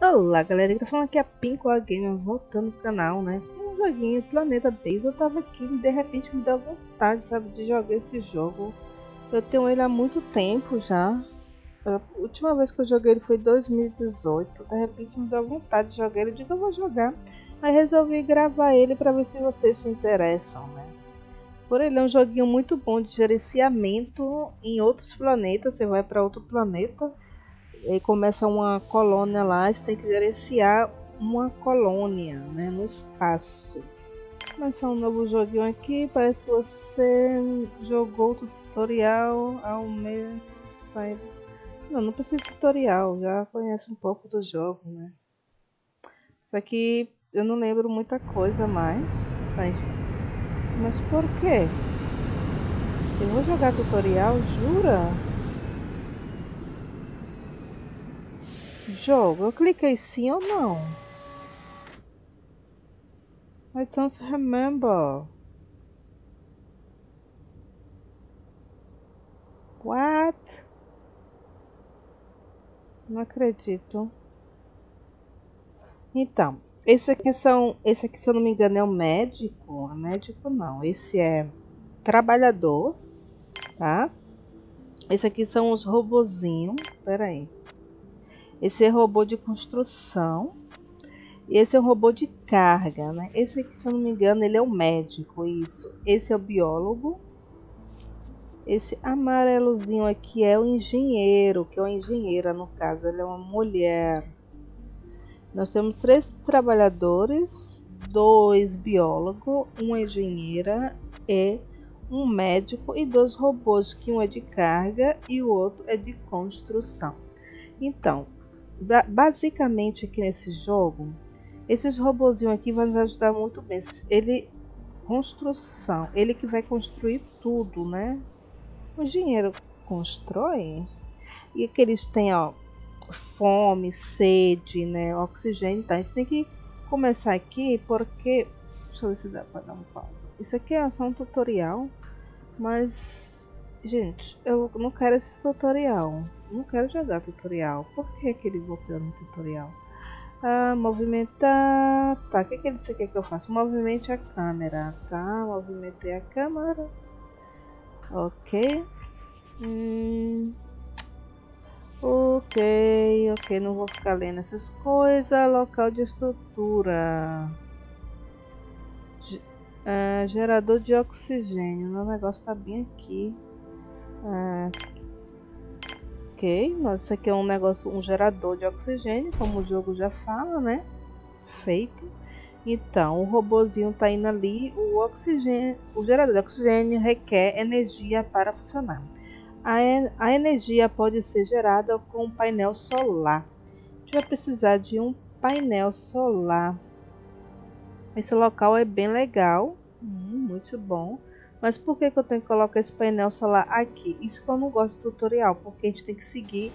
Olá galera, que tá falando aqui é a Pinko Gamer, voltando no canal, né? Tem um joguinho, Planeta Base, eu tava aqui e de repente me deu vontade, sabe, de jogar esse jogo. Eu tenho ele há muito tempo já. A última vez que eu joguei ele foi em 2018, de repente me deu vontade de jogar ele, eu digo eu vou jogar. Aí resolvi gravar ele pra ver se vocês se interessam, né? Por ele é um joguinho muito bom de gerenciamento em outros planetas, você vai para outro planeta. E aí começa uma colônia lá, você tem que gerenciar uma colônia, né, no espaço. Começar um novo joguinho aqui, parece que você jogou o tutorial ao meio. Não precisa de tutorial, já conhece um pouco do jogo, né. Isso aqui eu não lembro muita coisa mais. Mas por quê? Eu vou jogar tutorial, jura? Jogo, eu cliquei sim ou não? I don't remember. What? Não acredito. Então, esse aqui se eu não me engano é o médico. Médico não, esse é trabalhador, tá? Esse aqui são os robozinhos. Pera aí. Esse é robô de construção. E esse é um robô de carga, né? Esse aqui, se eu não me engano, ele é o médico, isso. Esse é o biólogo. Esse amarelozinho aqui é o engenheiro, que é uma engenheira no caso, ela é uma mulher. Nós temos 3 trabalhadores, 2 biólogos, uma engenheira e um médico e 2 robôs, que um é de carga e o outro é de construção. Então, basicamente aqui nesse jogo, esses robozinhos aqui vão nos ajudar muito bem. Construção, ele que vai construir tudo, né? O engenheiro constrói e que eles têm, ó, fome, sede, né, oxigênio. Tá? A gente tem que começar aqui porque, deixa eu ver se dá para dar um pausa. Isso aqui é só um tutorial, mas gente, eu não quero esse tutorial, não quero jogar tutorial. Por que ele voltou no tutorial? Movimentar, tá? O que ele quer que eu faça? Movimente a câmera, tá? Movimentei a câmera. Ok. Ok, não vou ficar lendo essas coisas. Local de estrutura. Gerador de oxigênio. Meu negócio tá bem aqui. Ok, nossa, isso aqui é um negócio, um gerador de oxigênio, como o jogo já fala, né? Feito. Então, o robozinho tá indo ali. O gerador de oxigênio requer energia para funcionar. A energia pode ser gerada com um painel solar. A gente vai precisar de um painel solar. Esse local é bem legal, muito bom. Mas por que eu tenho que colocar esse painel solar aqui? Isso que eu não gosto do tutorial, porque a gente tem que seguir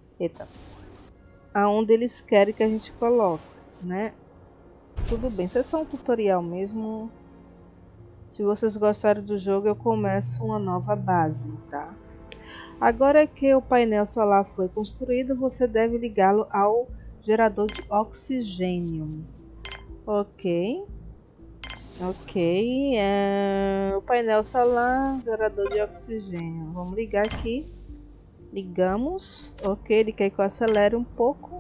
aonde eles querem que a gente coloque, né? Tudo bem, isso é só um tutorial mesmo. Se vocês gostarem do jogo, eu começo uma nova base, tá? Agora que o painel solar foi construído, você deve ligá-lo ao gerador de oxigênio. Ok. O painel solar, gerador de oxigênio. Vamos ligar aqui. Ligamos. Ok, ele quer que eu acelere um pouco.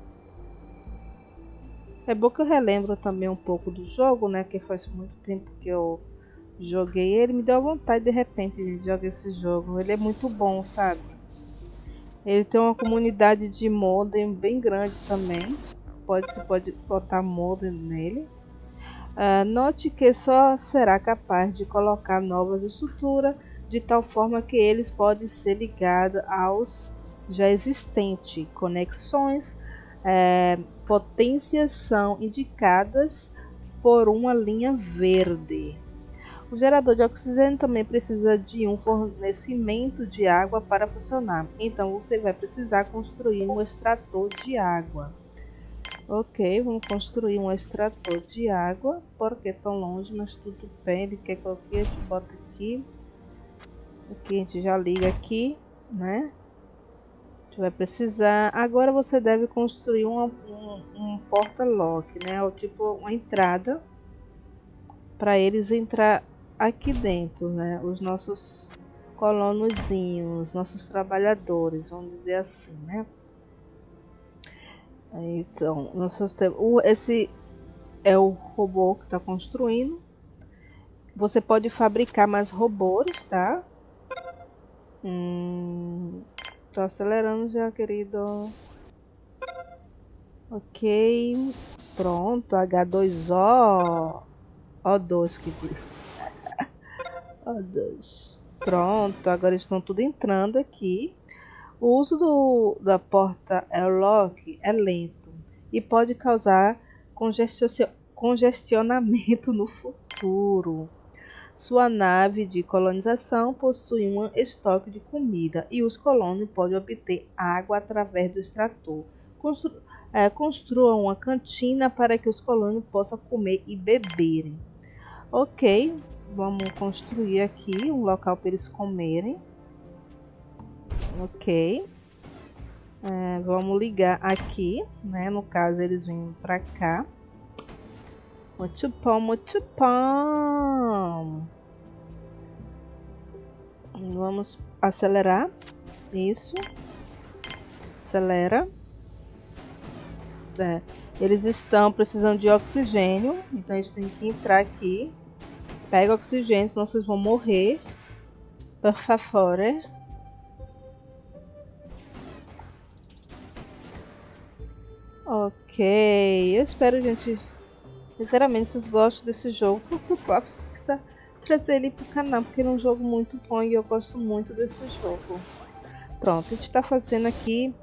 É bom que eu relembro também um pouco do jogo, né? Que faz muito tempo que eu joguei ele, me deu vontade de repente de jogar esse jogo. Ele é muito bom, sabe? Ele tem uma comunidade de modem bem grande também. Você pode botar modem nele. Note que só será capaz de colocar novas estruturas de tal forma que eles podem ser ligados aos já existentes. Conexões, potências são indicadas por uma linha verde. O gerador de oxigênio também precisa de um fornecimento de água para funcionar. Então você vai precisar construir um extrator de água. Ok, vamos construir um extrator de água. Porque é tão longe, mas tudo bem. Ele quer que eu aqui, a gente bota aqui. Aqui a gente já liga aqui, né? gente vai precisar. Agora você deve construir um porta-lock, né? Ou tipo uma entrada para eles entrar aqui dentro, né? Os nossos colonozinhos, nossos trabalhadores, vamos dizer assim, né? Então, esse é o robô que está construindo. Você pode fabricar mais robôs, tá? Tô acelerando já, querido. Ok. Pronto, H2O. O2 que diz. O2. Pronto, agora estão tudo entrando aqui. O uso da porta airlock é lento e pode causar congestionamento no futuro. Sua nave de colonização possui um estoque de comida e os colonos podem obter água através do extrator. Construa uma cantina para que os colonos possam comer e beberem. Ok, vamos construir aqui um local para eles comerem. Ok. Vamos ligar aqui, né? No caso eles vêm para cá. Muito bom, muito bom. Vamos acelerar. Isso. Acelera. Eles estão precisando de oxigênio. Então eles têm que entrar aqui. Pega oxigênio, senão vocês vão morrer. Por favor. Ok. Eu espero, gente, sinceramente, vocês gostam desse jogo. Porque eu posso trazer ele pro canal. Porque ele é um jogo muito bom e eu gosto muito desse jogo. Pronto, a gente está fazendo aqui.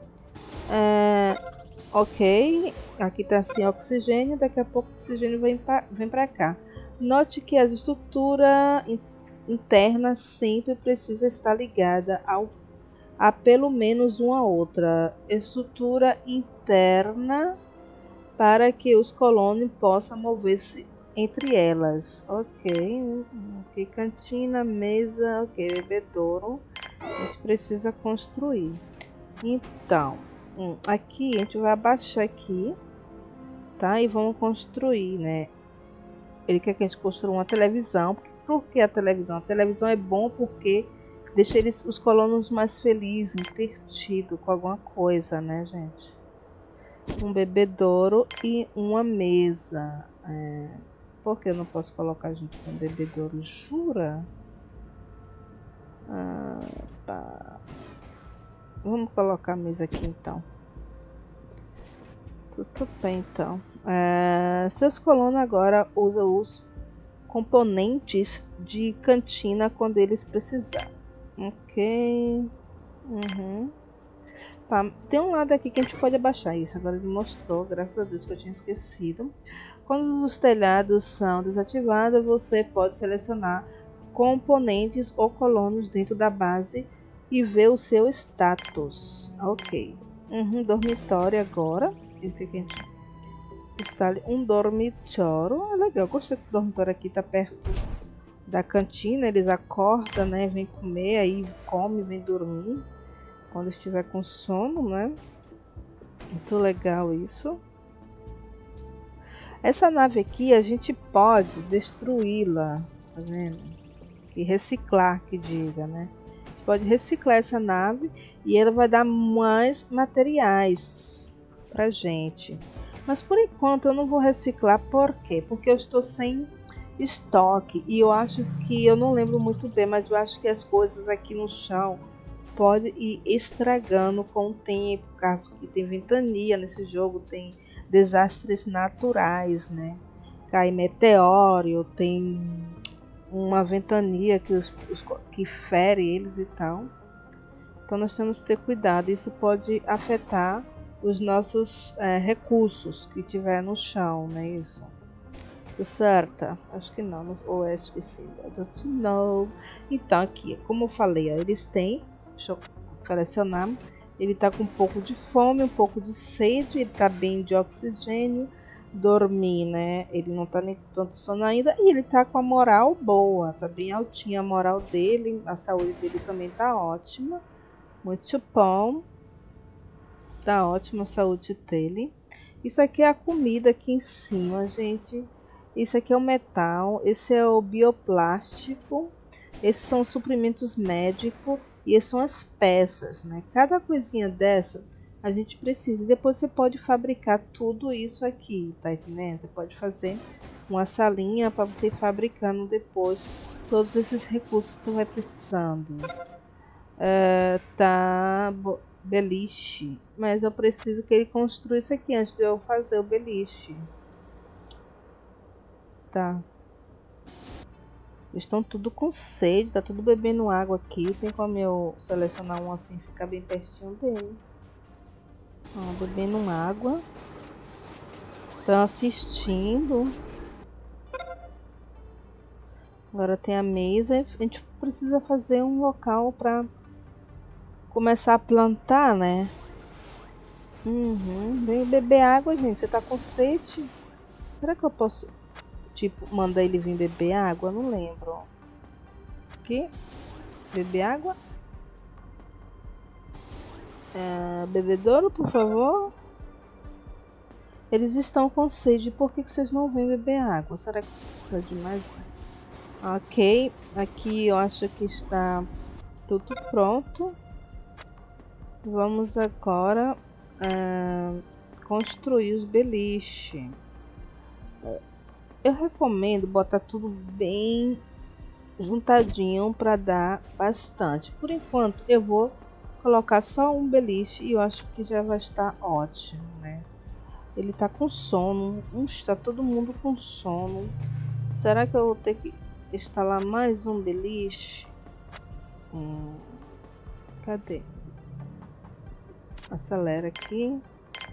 Ok, aqui está sem oxigênio, daqui a pouco o oxigênio vem para cá. Note que a estrutura interna sempre precisa estar ligada a pelo menos uma outra estrutura interna para que os colonos possam mover-se entre elas. Ok, cantina, mesa, ok, bebedouro. A gente precisa construir. Então, aqui a gente vai abaixar aqui, tá? E vamos construir, né? Ele quer que a gente construa uma televisão. Por que a televisão? A televisão é bom porque deixa os colonos mais felizes, entretidos com alguma coisa, né, gente? Um bebedouro e uma mesa. Por que eu não posso colocar junto com um bebedouro? Jura? Tá. Vamos colocar a mesa aqui então. Tudo bem então. Seus colonos agora usam os componentes de cantina quando eles precisarem. Ok. Tá. Tem um lado aqui que a gente pode abaixar isso. Agora ele mostrou, graças a Deus que eu tinha esquecido. Quando os telhados são desativados, você pode selecionar componentes ou colonos dentro da base e ver o seu status. Ok. Dormitório agora. Ele quer que a gente instale um dormitório. Legal, gostei que o dormitório aqui tá perto da cantina. Eles acordam, né? Vem comer, aí come, vem dormir quando estiver com sono, né? Muito legal isso. Essa nave aqui a gente pode destruí-la, tá vendo? E reciclar, que diga, né? A gente pode reciclar essa nave e ela vai dar mais materiais pra gente. Mas por enquanto eu não vou reciclar. Por quê? Porque eu estou sem estoque e eu acho que, eu não lembro muito bem, mas eu acho que as coisas aqui no chão podem ir estragando com o tempo, caso que tem ventania nesse jogo, tem desastres naturais, né? Cai meteoro, tem uma ventania que fere eles e tal. Então nós temos que ter cuidado. Isso pode afetar os nossos recursos que tiver no chão, né? Isso. Certo? Acho que não. Ou acho que sim. I don't know. Então aqui, como eu falei, ó, eles têm. Deixa eu selecionar. Ele tá com um pouco de fome, um pouco de sede. Ele tá bem de oxigênio. Dormir, né? Ele não tá nem tanto sono ainda. E ele tá com a moral boa. Tá bem altinha a moral dele. A saúde dele também tá ótima. Muito bom. Tá ótima a saúde dele. Isso aqui é a comida aqui em cima, gente. Isso aqui é o metal. Esse é o bioplástico. Esses são os suprimentos médicos. E essas são as peças, né? Cada coisinha dessa a gente precisa. Depois você pode fabricar tudo isso aqui, tá entendendo? Você pode fazer uma salinha para você ir fabricando depois todos esses recursos que você vai precisando. Tá, beliche. Mas eu preciso que ele construa isso aqui antes de eu fazer o beliche. Tá. Eles estão tudo com sede, tá tudo bebendo água aqui. Tem como eu selecionar um assim, ficar bem pertinho dele. Ó, bebendo água. Estão assistindo. Agora tem a mesa. A gente precisa fazer um local para começar a plantar, né? Vem beber água, gente. Você tá com sede? Será que eu posso, tipo, mandar ele vir beber água? Não lembro. Aqui. Beber água. Bebedouro, por favor. Eles estão com sede. Por que vocês não vêm beber água? Será que precisa de mais? Ok. Aqui eu acho que está tudo pronto. Vamos agora construir os beliches. Eu recomendo botar tudo bem juntadinho para dar bastante. Por enquanto eu vou colocar só um beliche e eu acho que já vai estar ótimo, né? Ele tá com sono, está todo mundo com sono. Será que eu vou ter que instalar mais um beliche? Cadê? Acelera aqui.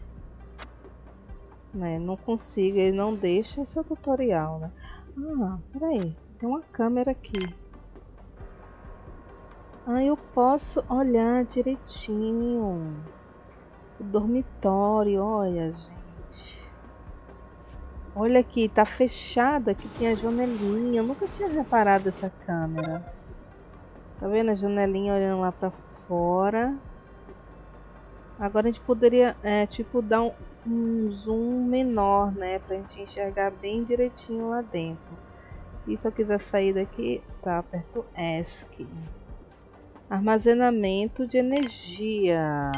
Né, não consigo, ele não deixa. Esse é o tutorial, né? Peraí, tem uma câmera aqui. Eu posso olhar direitinho o dormitório. Olha, gente, olha aqui, tá fechado. Aqui tem a janelinha. Eu nunca tinha reparado essa câmera. Tá vendo a janelinha olhando lá pra fora? Agora a gente poderia tipo dar um zoom menor, né, pra gente enxergar bem direitinho lá dentro. E se eu quiser sair daqui, tá, aperto ESC. Armazenamento de energia.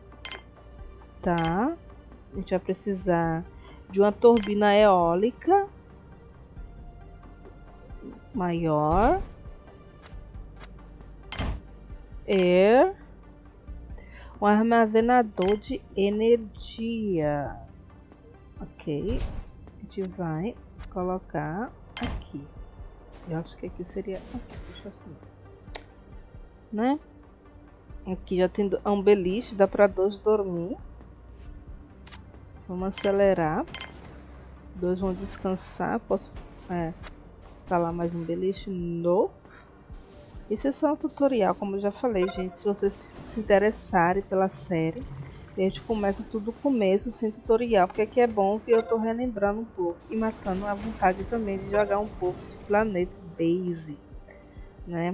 Tá. A gente vai precisar de uma turbina eólica maior. Um armazenador de energia. Ok. A gente vai colocar aqui. Eu acho que aqui seria aqui, deixa assim, né? Aqui já tem um beliche, dá para 2 dormir. Vamos acelerar. 2 vão descansar. Posso instalar mais um beliche novo. Esse é só um tutorial, como eu já falei, gente. Se vocês se interessarem pela série, a gente começa tudo do começo, sem tutorial, porque aqui é bom que eu tô relembrando um pouco e matando a vontade também de jogar um pouco de Planet Base, né?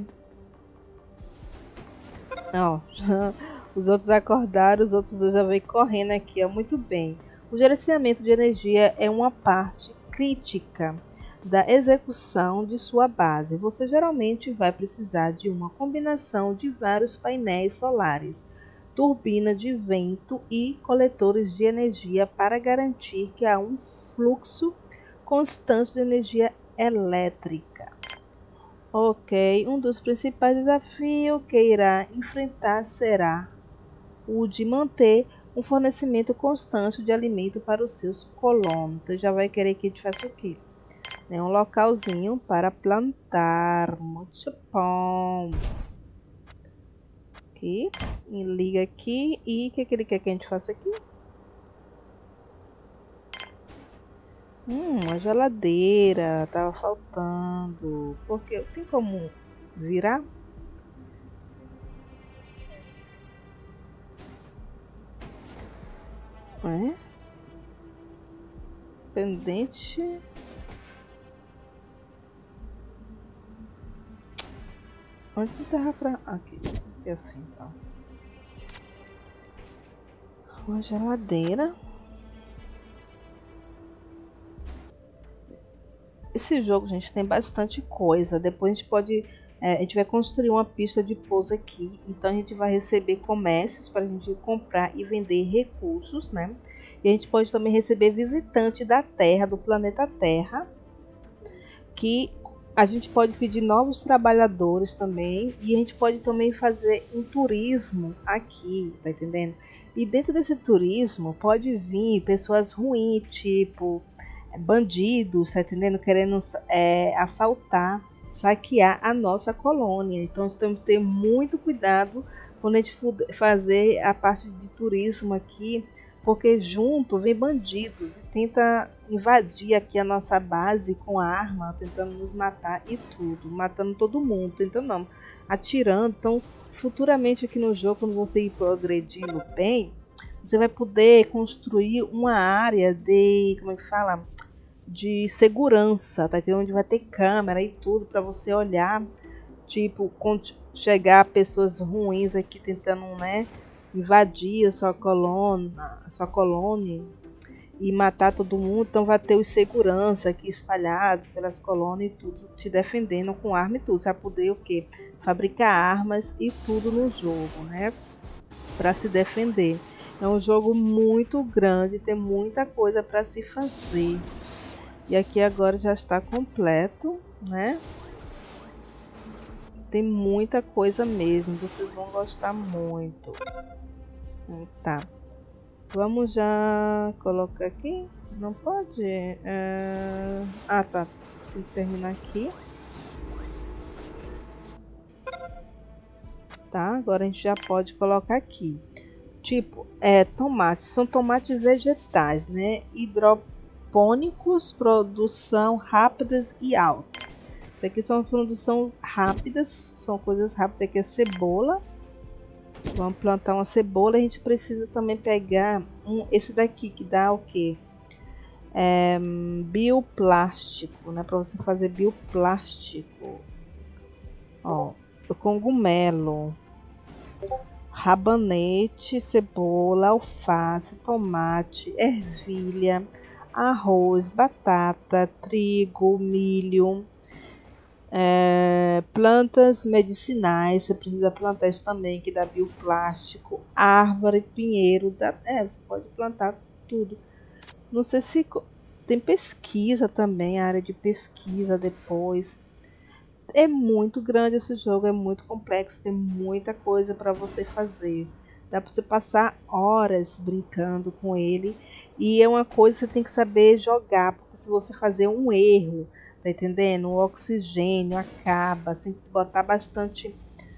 Ó, os outros acordaram, os outros dois já vêm correndo aqui, ó, muito bem. O gerenciamento de energia é uma parte crítica da execução de sua base. Você geralmente vai precisar de uma combinação de vários painéis solares, turbina de vento e coletores de energia para garantir que há um fluxo constante de energia elétrica. Ok, um dos principais desafios que irá enfrentar será o de manter um fornecimento constante de alimento para os seus colonos. Então já vai querer que a gente faça o quê? Um localzinho para plantar. Muito bom. Aqui, e liga aqui. E o que ele quer que a gente faça aqui? Uma geladeira. Tava faltando. Porque tem como virar? Pendente. Onde dava pra... Aqui. É assim, tá. Uma geladeira. Esse jogo, gente, tem bastante coisa. Depois a gente pode... a gente vai construir uma pista de pouso aqui. Então a gente vai receber comércios para a gente comprar e vender recursos, né? E a gente pode também receber visitantes da Terra, do planeta Terra. Que a gente pode pedir novos trabalhadores também. E a gente pode também fazer um turismo aqui, tá entendendo? E dentro desse turismo pode vir pessoas ruins, tipo bandidos, tá entendendo? Querendo assaltar, saquear a nossa colônia. Então temos que ter muito cuidado quando a gente fazer a parte de turismo aqui, porque junto vem bandidos e tenta invadir aqui a nossa base com arma, tentando nos matar e tudo, matando todo mundo, tentando não, atirando. Então futuramente aqui no jogo, quando você ir progredindo bem, você vai poder construir uma área de, como é que fala, de segurança, tá entendendo? Onde vai ter câmera e tudo para você olhar, tipo, quando chegar pessoas ruins aqui tentando, né, invadir a sua colônia e matar todo mundo. Então vai ter os segurança aqui espalhados pelas colônias e tudo, te defendendo com arma e tudo. Você vai poder o que? Fabricar armas e tudo no jogo, né? Para se defender. É um jogo muito grande, tem muita coisa para se fazer. E aqui agora já está completo, né? Tem muita coisa mesmo, vocês vão gostar muito. Tá. Vamos já colocar aqui. Não pode? Ah, tá. Tem que terminar aqui. Tá, agora a gente já pode colocar aqui. Tipo, tomates. São tomates vegetais, né? Hidropônicos, produção rápidas e alta. Isso aqui são produções rápidas, são coisas rápidas. Aqui é cebola. Vamos plantar uma cebola. A gente precisa também pegar esse daqui que dá o que? Bioplástico, né? Para você fazer bioplástico. Ó, o cogumelo, rabanete, cebola, alface, tomate, ervilha, arroz, batata, trigo, milho, plantas medicinais. Você precisa plantar isso também, que dá bioplástico, árvore, pinheiro, você pode plantar tudo. Não sei se tem pesquisa também, a área de pesquisa depois. É muito grande esse jogo, é muito complexo, tem muita coisa para você fazer. Dá para você passar horas brincando com ele. E é uma coisa que você tem que saber jogar, porque se você fazer um erro, tá entendendo? O oxigênio acaba, você tem que botar bastante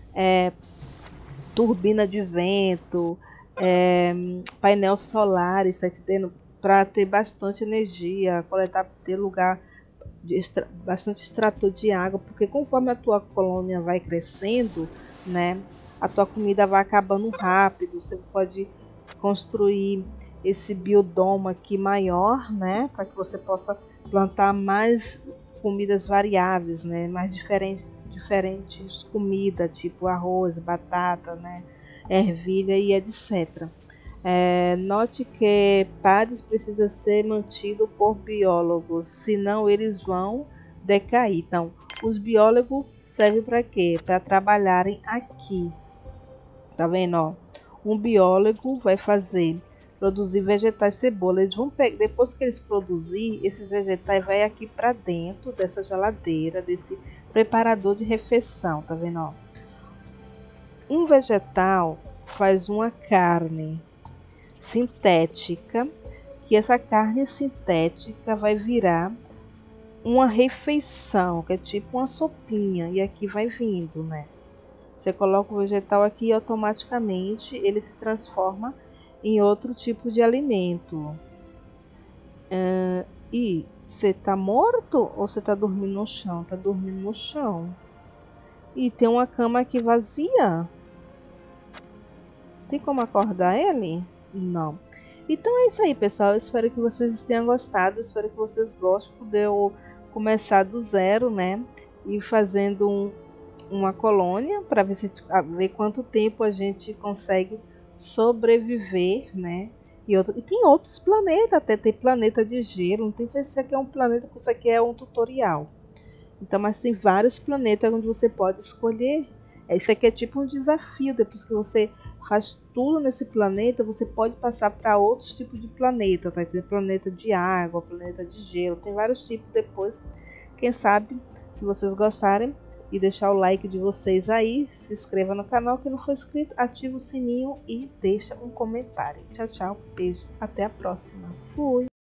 turbina de vento, painel solar, tá entendendo? Para ter bastante energia, ter lugar bastante extrator de água, porque conforme a tua colônia vai crescendo, né, a tua comida vai acabando rápido. Você pode construir esse biodomo aqui maior, né, para que você possa plantar mais comidas variáveis, né, mais diferentes comidas, tipo arroz, batata, né, ervilha e etc. Note que pares precisa ser mantido por biólogos, senão eles vão decair. Então, os biólogos servem para quê? Para trabalharem aqui. Tá vendo? Ó? Um biólogo vai produzir vegetais, cebola. Eles vão pegar, depois que eles produzirem, esses vegetais vai aqui para dentro dessa geladeira, desse preparador de refeição. Tá vendo? Ó? Um vegetal faz uma carne sintética, que essa carne sintética vai virar uma refeição, que é tipo uma sopinha, e aqui vai vindo, né? Você coloca o vegetal aqui e automaticamente ele se transforma em outro tipo de alimento. E você tá morto ou você tá dormindo no chão? Tá dormindo no chão. E tem uma cama aqui vazia. Tem como acordar ele? Não. Então é isso aí, pessoal. Eu espero que vocês tenham gostado. Eu espero que vocês gostem de eu começar do zero, né? E fazendo uma colônia para ver quanto tempo a gente consegue sobreviver, né? E tem outros planetas, até tem planeta de gelo. Não tem se esse aqui é um planeta, isso aqui é um tutorial. Então, mas tem vários planetas onde você pode escolher. Esse aqui é tipo um desafio. Depois que você faz tudo nesse planeta, você pode passar para outros tipos de planeta. Tá? Tem planeta de água, planeta de gelo. Tem vários tipos depois. Quem sabe, se vocês gostarem, e deixar o like de vocês aí, se inscreva no canal que não for inscrito, ativa o sininho e deixa um comentário. Tchau, tchau, beijo, até a próxima. Fui!